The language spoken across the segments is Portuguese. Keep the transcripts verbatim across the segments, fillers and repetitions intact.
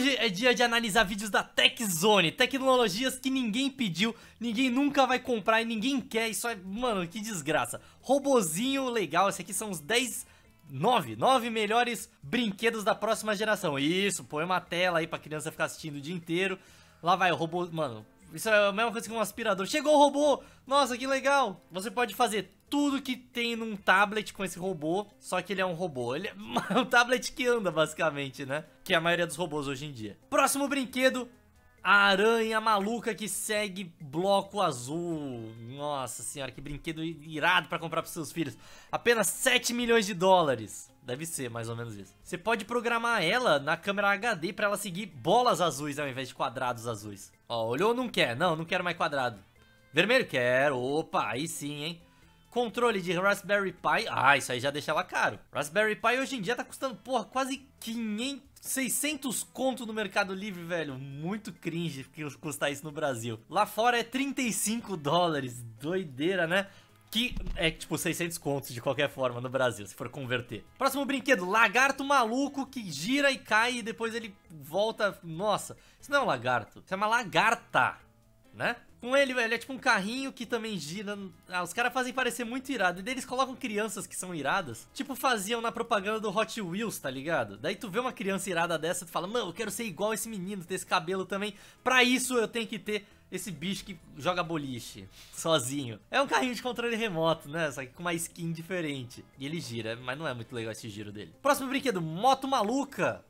Hoje é dia de analisar vídeos da TechZone, tecnologias que ninguém pediu, ninguém nunca vai comprar e ninguém quer, isso é, mano, que desgraça. Robozinho legal, esse aqui são os dez, nove, nove melhores brinquedos da próxima geração. Isso, põe uma tela aí pra criança ficar assistindo o dia inteiro. Lá vai o robô, mano, isso é a mesma coisa que um aspirador. Chegou o robô, nossa, que legal. Você pode fazer tudo que tem num tablet com esse robô, só que ele é um robô. Ele é um tablet que anda, basicamente, né? Que é a maioria dos robôs hoje em dia. Próximo brinquedo, a aranha maluca que segue bloco azul. Nossa senhora, que brinquedo irado pra comprar pros seus filhos. Apenas sete milhões de dólares. Deve ser mais ou menos isso. Você pode programar ela na câmera H D pra ela seguir bolas azuis ao invés de quadrados azuis. Ó, olhou, não quer. Não, não quero mais quadrado. Vermelho, quero. Opa, aí sim, hein. Controle de Raspberry Pi. Ah, isso aí já deixa ela caro. Raspberry Pi hoje em dia tá custando, porra, quase quinhentos, seiscentos conto no Mercado Livre, velho. Muito cringe custar isso no Brasil. Lá fora é trinta e cinco dólares. Doideira, né? Que é tipo seiscentos contos de qualquer forma no Brasil, se for converter. Próximo brinquedo, lagarto maluco que gira e cai e depois ele volta. Nossa, isso não é um lagarto, isso é uma lagarta, né? Com ele, velho, é tipo um carrinho que também gira. Ah, os caras fazem parecer muito irado. E daí eles colocam crianças que são iradas. Tipo faziam na propaganda do Hot Wheels, tá ligado? Daí tu vê uma criança irada dessa e tu fala, mano, eu quero ser igual esse menino, ter esse cabelo também. Pra isso eu tenho que ter esse bicho que joga boliche sozinho. É um carrinho de controle remoto, né? Só que com uma skin diferente. E ele gira, mas não é muito legal esse giro dele. Próximo brinquedo, moto maluca.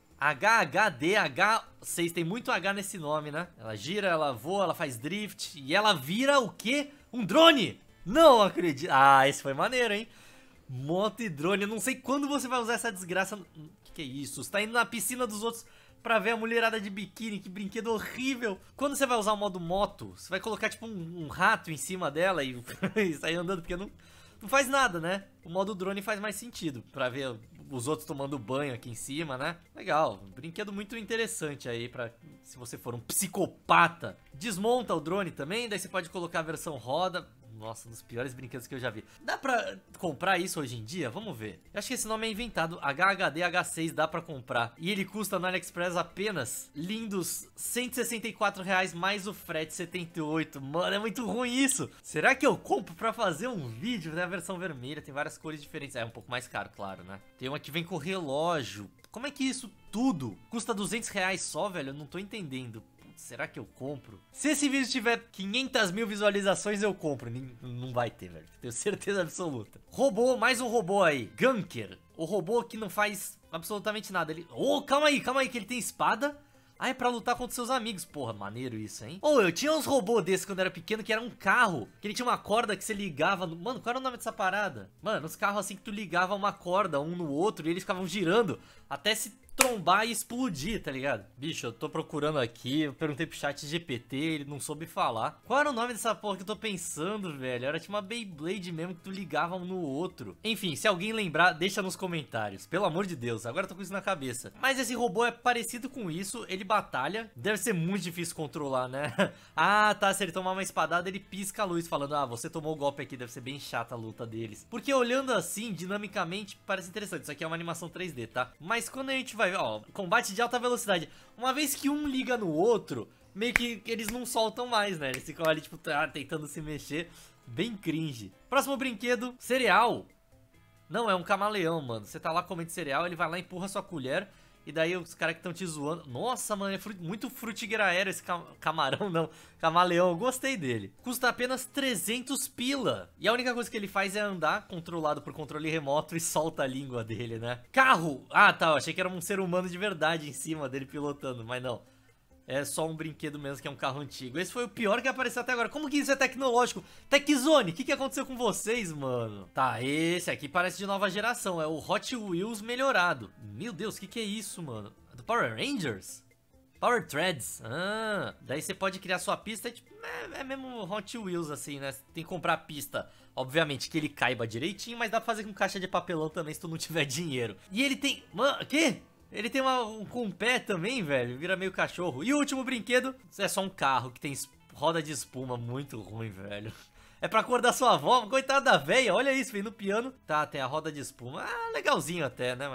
H H D H seis, tem muito H nesse nome, né? Ela gira, ela voa, ela faz drift e ela vira o quê? Um drone! Não acredito. Ah, esse foi maneiro, hein? Moto e drone, eu não sei quando você vai usar essa desgraça. O que, que é isso? Você tá indo na piscina dos outros pra ver a mulherada de biquíni, que brinquedo horrível. Quando você vai usar o modo moto, você vai colocar tipo um, um rato em cima dela e, e sair andando, porque não... Não faz nada, né? O modo drone faz mais sentido, pra ver os outros tomando banho aqui em cima, né? Legal, um brinquedo muito interessante aí pra se você for um psicopata. Desmonta o drone também, daí você pode colocar a versão roda. Nossa, um dos piores brinquedos que eu já vi. Dá pra comprar isso hoje em dia? Vamos ver. Eu acho que esse nome é inventado. H H D H seis dá pra comprar. E ele custa no AliExpress apenas lindos cento e sessenta e quatro reais mais o frete setenta e oito. Mano, é muito ruim isso. Será que eu compro pra fazer um vídeo? Tem a versão vermelha, tem várias cores diferentes. É um pouco mais caro, claro, né? Tem uma que vem com relógio. Como é que isso tudo custa duzentos reais só, velho? Eu não tô entendendo. Será que eu compro? Se esse vídeo tiver quinhentas mil visualizações, eu compro. Não vai ter, velho. Tenho certeza absoluta. Robô, mais um robô aí. Gunker. O robô que não faz absolutamente nada. Ele... Oh, calma aí, calma aí, que ele tem espada. Ah, é pra lutar contra seus amigos. Porra, maneiro isso, hein? Oh, eu tinha uns robôs desses quando eu era pequeno, que era um carro. Que ele tinha uma corda que você ligava no... Mano, qual era o nome dessa parada? Mano, uns carros assim que tu ligava uma corda um no outro e eles ficavam girando até se trombar e explodir, tá ligado? Bicho, eu tô procurando aqui, eu perguntei pro chat G P T, ele não soube falar. Qual era o nome dessa porra que eu tô pensando, velho? Era tipo uma Beyblade mesmo que tu ligava um no outro. Enfim, se alguém lembrar, deixa nos comentários. Pelo amor de Deus, agora eu tô com isso na cabeça. Mas esse robô é parecido com isso, ele batalha. Deve ser muito difícil controlar, né? Ah, tá, se ele tomar uma espadada, ele pisca a luz falando, ah, você tomou o golpe aqui, deve ser bem chata a luta deles. Porque olhando assim, dinamicamente, parece interessante. Isso aqui é uma animação três D, tá? Mas quando a gente vai, ó, combate de alta velocidade. Uma vez que um liga no outro, meio que eles não soltam mais, né? Eles ficam ali, tipo, tá, tentando se mexer. Bem cringe. Próximo brinquedo, cereal. Não, é um camaleão, mano. Você tá lá comendo cereal, ele vai lá e empurra sua colher. E daí os caras que estão te zoando... Nossa, mano, é fru... muito frutigueira esse cam... camarão, não. Camaleão, eu gostei dele. Custa apenas trezentos pila. E a única coisa que ele faz é andar, controlado por controle remoto, e solta a língua dele, né? Carro! Ah, tá, eu achei que era um ser humano de verdade em cima dele pilotando, mas não. É só um brinquedo mesmo, que é um carro antigo. Esse foi o pior que apareceu até agora. Como que isso é tecnológico? TechZone, o que, que aconteceu com vocês, mano? Tá, esse aqui parece de nova geração. É o Hot Wheels melhorado. Meu Deus, o que, que é isso, mano? Do Power Rangers? Power Treads. Ah, daí você pode criar sua pista. É, tipo, é, é mesmo Hot Wheels, assim, né? Você tem que comprar a pista. Obviamente que ele caiba direitinho, mas dá pra fazer com caixa de papelão também se tu não tiver dinheiro. E ele tem... Mano, o quê? Ele tem uma, um com pé também, velho. Vira meio cachorro. E o último brinquedo é só um carro que tem roda de espuma. Muito ruim, velho. É pra cor da sua avó. Coitada da velha. Olha isso, vem no piano. Tá, tem a roda de espuma. Ah, legalzinho até, né? Mas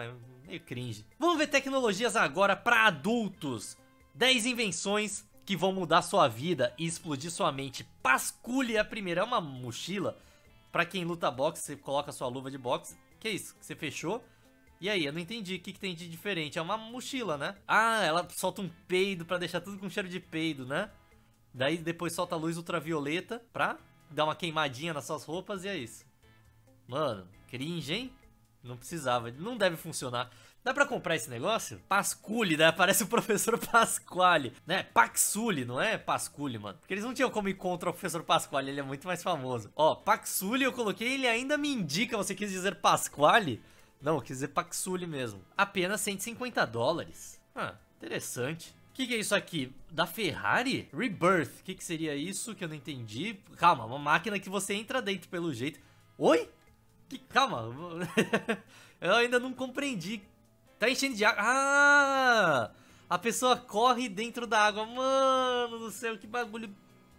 meio cringe. Vamos ver tecnologias agora pra adultos. dez invenções que vão mudar sua vida e explodir sua mente. Pascule a primeira, é uma mochila. Pra quem luta boxe, você coloca sua luva de boxe. Que isso? Você fechou? E aí, eu não entendi o que, que tem de diferente. É uma mochila, né? Ah, ela solta um peido pra deixar tudo com cheiro de peido, né? Daí depois solta a luz ultravioleta pra dar uma queimadinha nas suas roupas e é isso. Mano, cringe, hein? Não precisava, não deve funcionar. Dá pra comprar esse negócio? Pascule, né? Parece o professor Pasquale, né? Paxule, não é Pascule, mano. Porque eles não tinham como ir contra o professor Pasquale, ele é muito mais famoso. Ó, Paxule eu coloquei, ele ainda me indica, você quis dizer Pasquale? Não, eu quis dizer Paxule mesmo. Apenas cento e cinquenta dólares. Ah, interessante. O que, que é isso aqui? Da Ferrari? Rebirth. O que, que seria isso que eu não entendi? Calma, uma máquina que você entra dentro pelo jeito. Oi? Que... Calma. Eu ainda não compreendi. Tá enchendo de água. Ah! A pessoa corre dentro da água. Mano do céu, que bagulho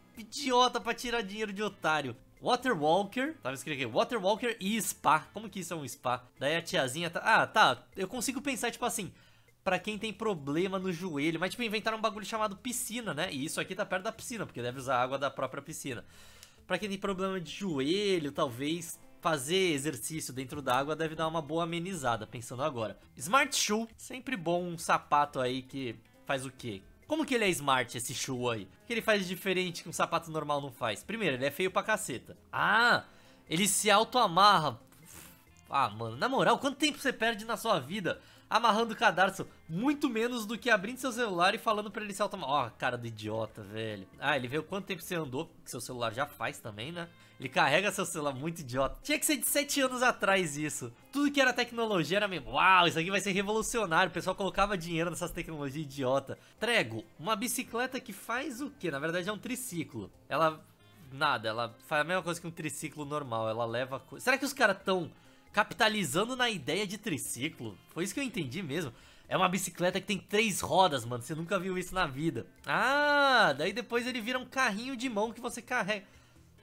idiota pra tirar dinheiro de otário. Water Walker, tava escrito aqui, Water Walker e spa. Como que isso é um spa? Daí a tiazinha tá... Ah, tá, eu consigo pensar, tipo assim, pra quem tem problema no joelho. Mas, tipo, inventaram um bagulho chamado piscina, né? E isso aqui tá perto da piscina, porque deve usar água da própria piscina. Pra quem tem problema de joelho, talvez... Fazer exercício dentro da água deve dar uma boa amenizada, pensando agora. Smart Shoe, sempre bom um sapato aí que faz o quê? Como que ele é smart, esse shoe aí? O que ele faz de diferente que um sapato normal não faz? Primeiro, ele é feio pra caceta. Ah, ele se auto-amarra. Ah, mano, na moral, quanto tempo você perde na sua vida amarrando o cadarço? Muito menos do que abrindo seu celular e falando pra ele se auto-amarrar. Ó, oh, cara do idiota, velho. Ah, ele vê o quanto tempo você andou, que seu celular já faz também, né? Ele carrega seu celular, muito idiota. Tinha que ser de sete anos atrás isso. Tudo que era tecnologia era meio... Uau, isso aqui vai ser revolucionário. O pessoal colocava dinheiro nessas tecnologias idiota. Trego, uma bicicleta que faz o quê? Na verdade é um triciclo. Ela... Nada, ela faz a mesma coisa que um triciclo normal. Ela leva... Co... Será que os caras tão capitalizando na ideia de triciclo? Foi isso que eu entendi mesmo. É uma bicicleta que tem três rodas, mano. Você nunca viu isso na vida. Ah, daí depois ele vira um carrinho de mão que você carrega.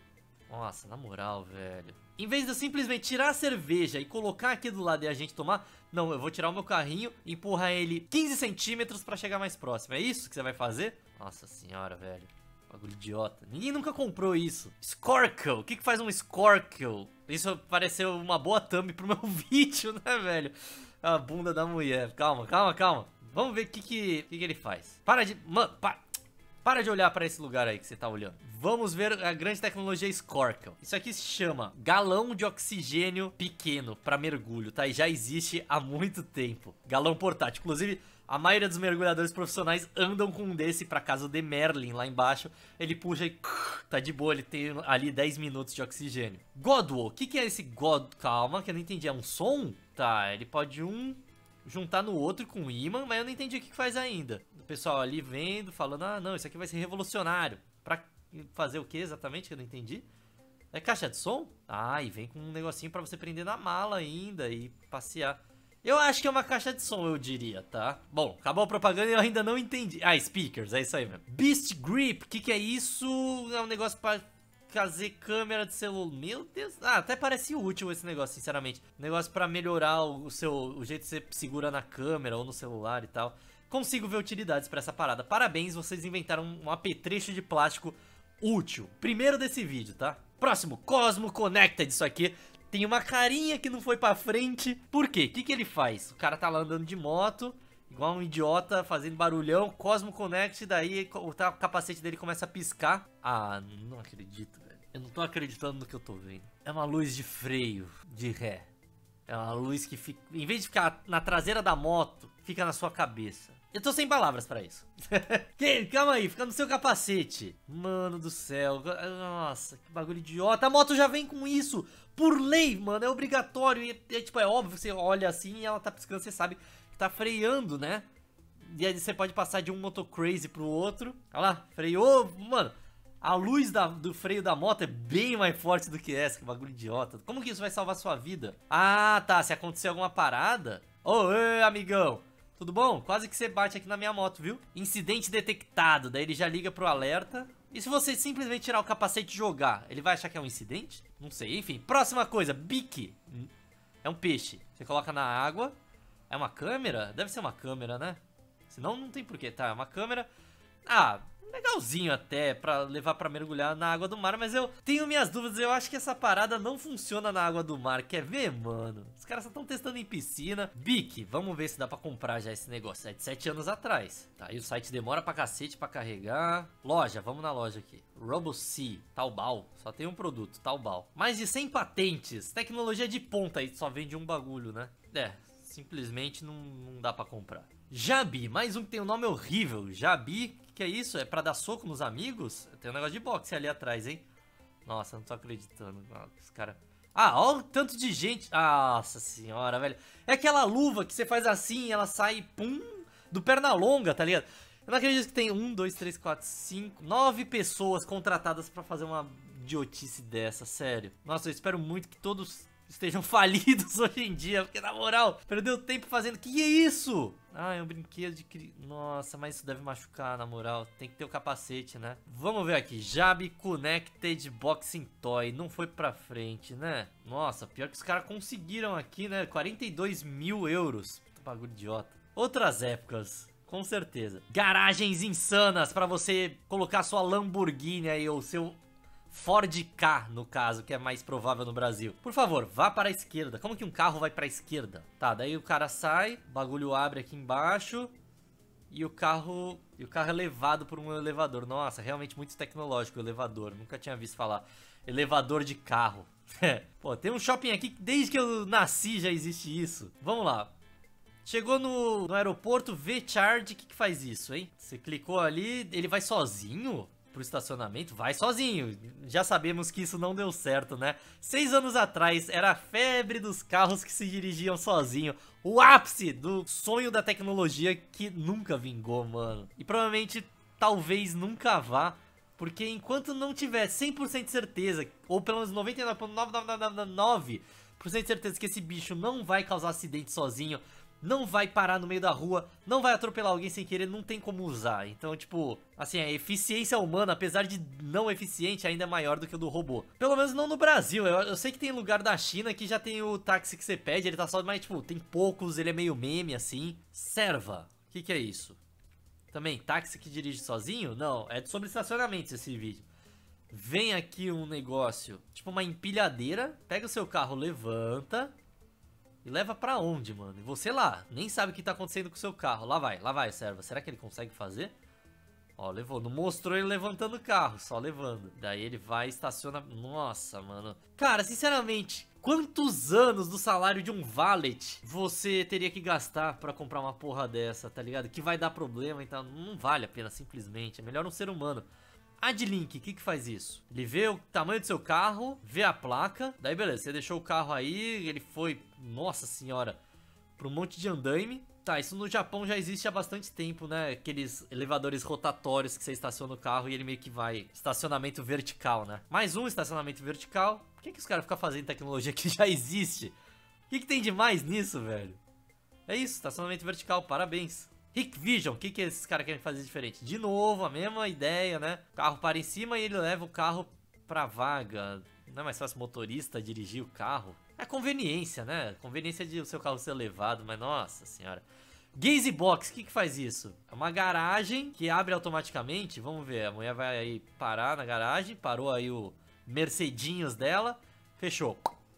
Nossa, na moral, velho. Em vez de eu simplesmente tirar a cerveja e colocar aqui do lado e a gente tomar, não, eu vou tirar o meu carrinho e empurrar ele quinze centímetros pra chegar mais próximo. É isso que você vai fazer? Nossa senhora, velho. Bagulho idiota. Ninguém nunca comprou isso. Snorkel. O que que faz um Snorkel? Isso pareceu uma boa thumb pro meu vídeo, né, velho? A bunda da mulher. Calma, calma, calma. Vamos ver o que que, que que ele faz. Para de... Mano, para... Para de olhar para esse lugar aí que você tá olhando. Vamos ver a grande tecnologia Snorkel. Isso aqui se chama galão de oxigênio pequeno para mergulho, tá? E já existe há muito tempo. Galão portátil. Inclusive, a maioria dos mergulhadores profissionais andam com um desse pra casa de Merlin lá embaixo. Ele puxa e tá de boa, ele tem ali dez minutos de oxigênio. Godwall. O que que é esse God... Calma, que eu não entendi. É um som? Tá, ele pode um... juntar no outro com ímã, mas eu não entendi o que faz ainda. O pessoal ali vendo, falando, ah não, isso aqui vai ser revolucionário. Pra fazer o que exatamente, que eu não entendi? É caixa de som? Ah, e vem com um negocinho pra você prender na mala ainda e passear. Eu acho que é uma caixa de som, eu diria, tá? Bom, acabou a propaganda e eu ainda não entendi. Ah, speakers, é isso aí mesmo. Beast Grip, o que que é isso? É um negócio pra... fazer câmera de celular. Meu Deus. Ah, até parece útil esse negócio, sinceramente. Negócio pra melhorar o seu o jeito que você segura na câmera ou no celular e tal. Consigo ver utilidades pra essa parada. Parabéns, vocês inventaram um apetrecho de plástico útil. Primeiro desse vídeo, tá? Próximo, Cosmo Connected. Isso aqui tem uma carinha que não foi pra frente. Por quê? O que que ele faz? O cara tá lá andando de moto, igual um idiota, fazendo barulhão. Cosmo Connect, daí o capacete dele começa a piscar. Ah, não acredito, velho. Eu não tô acreditando no que eu tô vendo. É uma luz de freio, de ré. É uma luz que fica... Em vez de ficar na traseira da moto, fica na sua cabeça. Eu tô sem palavras pra isso. que, calma aí, fica no seu capacete. Mano do céu. Nossa, que bagulho idiota. A moto já vem com isso. Por lei, mano. É obrigatório. E, é, tipo, é óbvio, você olha assim e ela tá piscando, você sabe que tá freando, né? E aí você pode passar de um moto crazy pro outro. Olha lá, freou. Mano, a luz da, do freio da moto é bem mais forte do que essa. Que bagulho idiota. Como que isso vai salvar sua vida? Ah, tá. Se acontecer alguma parada... Ô, ei, amigão. Tudo bom? Quase que você bate aqui na minha moto, viu? Incidente detectado. Daí ele já liga pro alerta. E se você simplesmente tirar o capacete e jogar, ele vai achar que é um incidente? Não sei. Enfim, próxima coisa. Bique. É um peixe. Você coloca na água... É uma câmera? Deve ser uma câmera, né? Senão não tem porquê. Tá, é uma câmera. Ah, legalzinho até pra levar pra mergulhar na água do mar, mas eu tenho minhas dúvidas. Eu acho que essa parada não funciona na água do mar. Quer ver, mano? Os caras só estão testando em piscina. Bic, vamos ver se dá pra comprar já esse negócio. É de sete anos atrás. Tá, e o site demora pra cacete pra carregar. Loja, vamos na loja aqui. RoboSea, Taobao. Só tem um produto, Taobao. Mais de cem patentes. Tecnologia de ponta aí, só vende um bagulho, né? É, simplesmente não, não dá pra comprar. Jabi, mais um que tem um nome horrível. Jabi, que, que é isso? É pra dar soco nos amigos? Tem um negócio de boxe ali atrás, hein? Nossa, não tô acreditando. Os cara... Ah, olha o tanto de gente. Nossa senhora, velho. É aquela luva que você faz assim e ela sai, pum, do perna longa, tá ligado? Eu não acredito que tem um, dois, três, quatro, cinco, nove pessoas contratadas pra fazer uma idiotice dessa, sério. Nossa, eu espero muito que todos estejam falidos hoje em dia, porque na moral, perdeu tempo fazendo... Que é isso? Ah, é um brinquedo de cri... Nossa, mas isso deve machucar, na moral. Tem que ter o capacete, né? Vamos ver aqui. Jabi Connected Boxing Toy. Não foi pra frente, né? Nossa, pior que os caras conseguiram aqui, né? quarenta e dois mil euros. Bagulho idiota. Outras épocas, com certeza. Garagens insanas pra você colocar sua Lamborghini aí, ou seu... Ford Ka, no caso, que é mais provável no Brasil. Por favor, vá para a esquerda. Como que um carro vai para a esquerda? Tá, daí o cara sai, o bagulho abre aqui embaixo e o carro, e o carro é levado por um elevador. Nossa, realmente muito tecnológico o elevador. Nunca tinha visto falar elevador de carro. Pô, tem um shopping aqui que desde que eu nasci já existe isso. Vamos lá. Chegou no, no aeroporto, V-Charge, o que que faz isso, hein? Você clicou ali, ele vai sozinho pro estacionamento? Vai sozinho. Já sabemos que isso não deu certo, né? Seis anos atrás era a febre dos carros que se dirigiam sozinho. O ápice do sonho da tecnologia que nunca vingou, mano. E provavelmente, talvez nunca vá. Porque enquanto não tiver cem por cento de certeza, ou pelo menos noventa e nove vírgula nove nove nove nove por cento de certeza que esse bicho não vai causar acidente sozinho, não vai parar no meio da rua, não vai atropelar alguém sem querer, não tem como usar. Então, tipo, assim, a eficiência humana, apesar de não eficiente, ainda é maior do que o do robô. Pelo menos não no Brasil. Eu, eu sei que tem lugar da China que já tem o táxi que você pede, ele tá só, mas, tipo, tem poucos, ele é meio meme, assim. Serva. O que que é isso? Também, táxi que dirige sozinho? Não, é sobre estacionamentos esse vídeo. Vem aqui um negócio, tipo uma empilhadeira, pega o seu carro, levanta... E leva pra onde, mano? E você lá, nem sabe o que tá acontecendo com o seu carro. Lá vai, lá vai, serva. Será que ele consegue fazer? Ó, levou. Não mostrou ele levantando o carro, só levando. Daí ele vai e estaciona... Nossa, mano. Cara, sinceramente, quantos anos do salário de um valet você teria que gastar pra comprar uma porra dessa, tá ligado? Que vai dar problema, então não vale a pena simplesmente. É melhor um ser humano. Adlink, o que que faz isso? Ele vê o tamanho do seu carro, vê a placa, daí beleza, você deixou o carro aí, ele foi, nossa senhora, para um monte de andaime. Tá, isso no Japão já existe há bastante tempo, né? Aqueles elevadores rotatórios que você estaciona o carro e ele meio que vai... Estacionamento vertical, né? Mais um estacionamento vertical. Por que que os caras ficam fazendo tecnologia que já existe? O que que tem de mais nisso, velho? É isso, estacionamento vertical, parabéns. Hikvision, o que que esses caras querem fazer diferente? De novo, a mesma ideia, né? O carro para em cima e ele leva o carro pra vaga. Não é mais fácil o motorista dirigir o carro? É conveniência, né? Conveniência de o seu carro ser levado, mas nossa senhora. Gaze Box, o que que faz isso? É uma garagem que abre automaticamente. Vamos ver, a mulher vai aí parar na garagem. Parou aí o Mercedinhos dela. Fechou.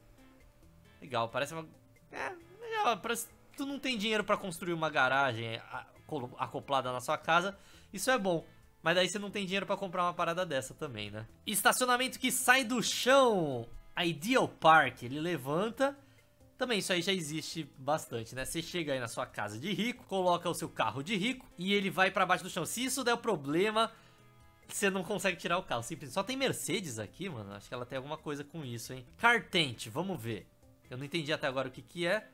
Legal, parece uma... É, legal, parece... Tu não tem dinheiro pra construir uma garagem acoplada na sua casa, isso é bom. Mas daí você não tem dinheiro pra comprar uma parada dessa também, né? Estacionamento que sai do chão. Ideal Park, ele levanta. Também isso aí já existe bastante, né? Você chega aí na sua casa de rico, coloca o seu carro de rico e ele vai pra baixo do chão. Se isso der o problema, você não consegue tirar o carro. Simples. Só tem Mercedes aqui, mano. Acho que ela tem alguma coisa com isso, hein? Car Tent, vamos ver. Eu não entendi até agora o que que é.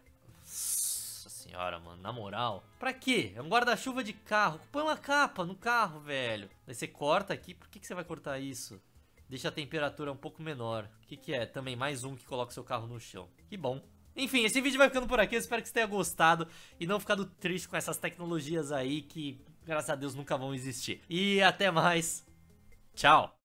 Senhora, mano, na moral. Pra quê? É um guarda-chuva de carro. Põe uma capa no carro, velho. Daí você corta aqui. Por que que você vai cortar isso? Deixa a temperatura um pouco menor. O que que é? Também mais um que coloca o seu carro no chão. Que bom. Enfim, esse vídeo vai ficando por aqui. Eu espero que você tenha gostado e não ficado triste com essas tecnologias aí que, graças a Deus, nunca vão existir. E até mais. Tchau.